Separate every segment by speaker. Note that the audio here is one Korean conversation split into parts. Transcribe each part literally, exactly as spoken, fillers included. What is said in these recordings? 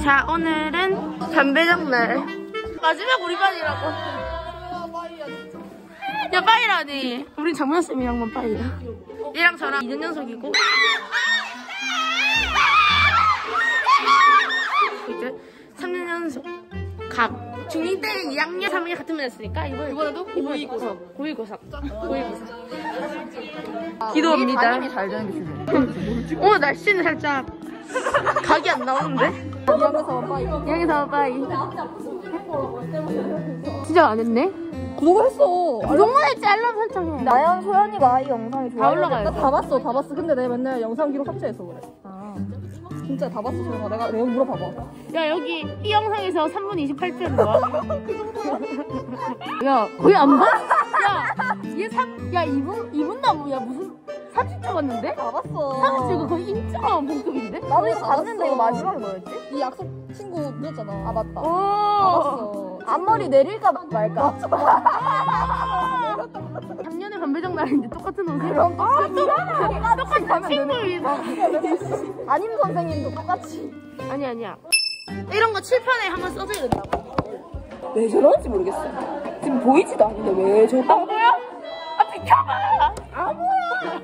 Speaker 1: 자, 오늘은 담배장 날. 마지막 우리 반이라고. 야, 빠이라니. 우린 장문쌤이랑만 빠이야. 얘랑 저랑 이 년 연속이고. 이제 삼 년 연속. 각. 중이 때는 이 학년, 삼 학년 같은 반 했으니까 이번에, 이번에도 고이고삼. 고이고삼. 고이고삼. 기도합니다.
Speaker 2: 담임이 잘 되는 게 중요해.
Speaker 1: 오늘 날씨는 살짝 각이 안 나오는데?
Speaker 2: 이학년 빠이.
Speaker 1: 이학년 빠이. 진짜 안 했네?
Speaker 2: 구독을 했어.
Speaker 1: 구독만 했지 알람 설정해.
Speaker 2: 나연, 소연이가 아이 영상이 좋아.
Speaker 1: 다 올라가요.
Speaker 2: 나 다 봤어, 다 봤어. 근데 내가 맨날 영상 기록 삭제해서 그래. 아. 진짜 다 봤어, 소연아. 내가, 내가 물어봐봐.
Speaker 1: 야, 여기 이 영상에서 삼 분 이십팔 초는 뭐야? 야, 거의 안 봐? 야, 얘 삼, 야, 이 분? 이 분 나무, 야, 무슨 삼십 초 봤는데?
Speaker 2: 다 봤어.
Speaker 1: 삼십 초 이거 거의 인증한 봉급인데?
Speaker 2: 나도 이거 봤는데 이거 마지막에 뭐였지? 이 약속 친구 늦었잖아. 아, 맞다.
Speaker 1: 오.
Speaker 2: 다 봤어. 앞머리 내릴까 말까?
Speaker 1: 작년에 반배정 날인데 똑같은 옷을?
Speaker 2: 그럼
Speaker 1: 아,
Speaker 2: 똑같이
Speaker 1: 똑같은
Speaker 2: 가면
Speaker 1: 친구 위해서.
Speaker 2: 담임 선생님도 똑같이.
Speaker 1: 아니, 아니야. 이런 거 칠판에 한번 써줘야 된다고.
Speaker 2: 왜 저러는지 모르겠어. 지금 보이지도 않는데 왜 저러는지.
Speaker 1: 안 보여? 아, 비켜봐!
Speaker 2: 안 보여!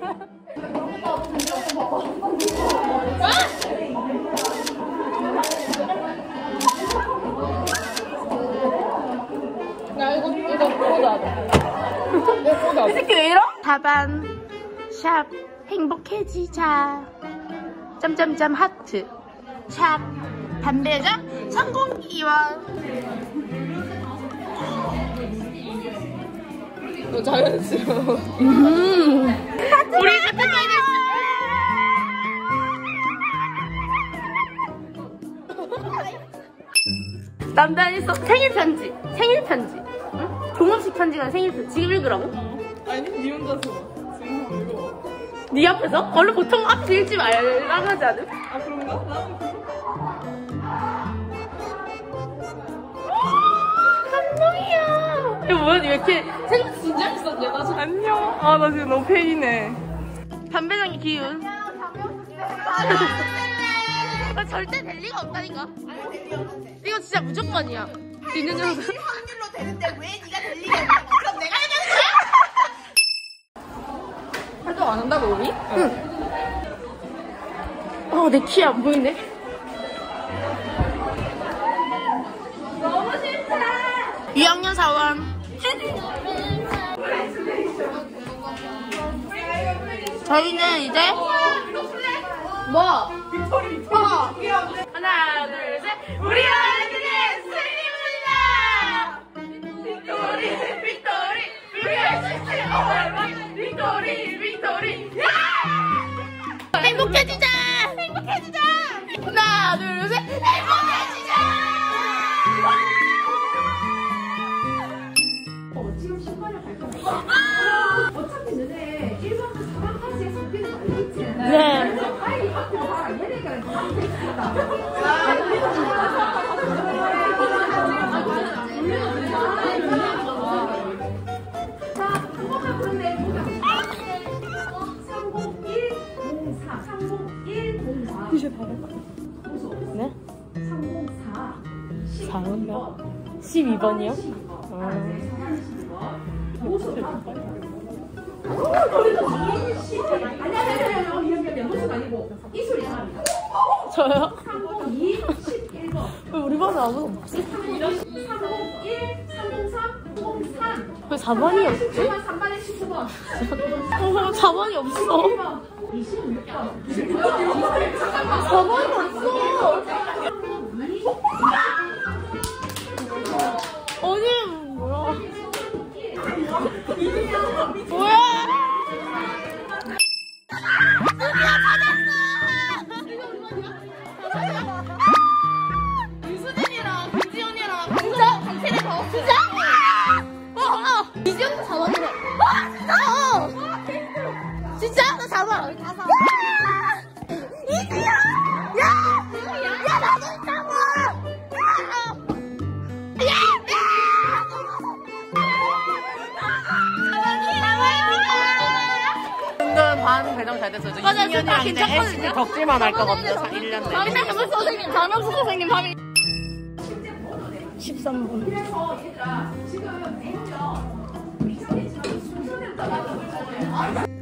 Speaker 2: 야, 이거, 이거 꽂아야 돼. 이거 꽂아야 돼.
Speaker 1: 이 새끼 왜 이러? 다반, 샵, 행복해지자. 짬짬짬 하트. 샵, 담배장, 성공기원.
Speaker 2: 너 자연스러워.
Speaker 1: 음. 우리 같은 반이 됐어. 남단이 써 생일 편지, 생일 편지. 응? 종업식 편지가 생일 편지. 지금 읽으라고?
Speaker 2: 아니, 니 혼자서. 지금 읽어.
Speaker 1: 네 앞에서? 원래 보통 앞에서 읽지 말라고 하지 않음?
Speaker 2: 아, 그런가? 나도 그런가?
Speaker 1: 감동이야. 이거 뭐야? 왜 이렇게 생일 진지하게 썼냐? 나 지금
Speaker 2: 안녕. 아, 나 지금 너무 페인해.
Speaker 1: 담배장의 기운. 나 절대 될 리가 없다니까. 이거 진짜 무조건이야. 있는 정도.
Speaker 3: 확률로 되는데 왜 네가 될 리가 없냐고. 그럼 내가 해주는 거야?
Speaker 2: 활동 안 한다고, 우리?
Speaker 1: 응. 어, 내 키 안 보이네.
Speaker 3: 너무 싫다.
Speaker 1: 이 학년 사원. 저희는 이제 뭐? 어. 하나, 둘, 셋. 우리 아이들의 승리입니다. 빅토리, 빅토리, 우리의 시스템 어머니, 빅토리, 빅토리. 행복해지자. 행복해지자. 하나, 둘, 셋. 행복해지자.
Speaker 3: 지금 신발을 갈 거야. 어차피 너네 일 번부터 사 번까지 섞이는 거 알고 있지?
Speaker 1: 네.
Speaker 3: 아이 앞에 봐. 얘네가 앞에 있다. 자, 한번만 그런데 보자. 삼공일 공사 삼공일 공사
Speaker 1: 이제 받을까? 네?
Speaker 3: 삼공사
Speaker 1: 사은가? 십이 번이요? 아.
Speaker 3: 아니 아니 아니 아니 미안 미안 무슨 아니고 이 소리 잘합니다.
Speaker 1: 저요?
Speaker 3: 삼공이 십일 번
Speaker 1: 왜 우리 반에 아무도 없지?
Speaker 3: 삼공일 삼공삼 삼공삼
Speaker 1: 왜 사 번이 없지?
Speaker 3: 십구 번 삼 번에 십구 번
Speaker 1: 어, 사 번이 없어.
Speaker 3: 이십육 번
Speaker 1: 사 번이 없어. 어디 뭐야? 뭐야? 유수진이랑 김지연이랑 진짜 당신이 더 진짜? 어, 어. 이지연도 사 번이래. 어, 진짜? 어. 진짜? 나 사 번. 이지연! 야! 야, 나도 있다고! 야! 야! 야!
Speaker 4: 반 배정 잘 됐어요.
Speaker 1: 맞아,
Speaker 4: 이 년이랑 이제
Speaker 1: 괜찮거든요.
Speaker 4: 에스티 덕질만 할 거거든요. 일 년 내내.
Speaker 1: 근데 해물 선생님, 장명수 선생님 밤이
Speaker 2: 십삼 분.
Speaker 3: 그래서 얘들아 지금 내년 이상해지만 순서대로 나가는 거잖아요.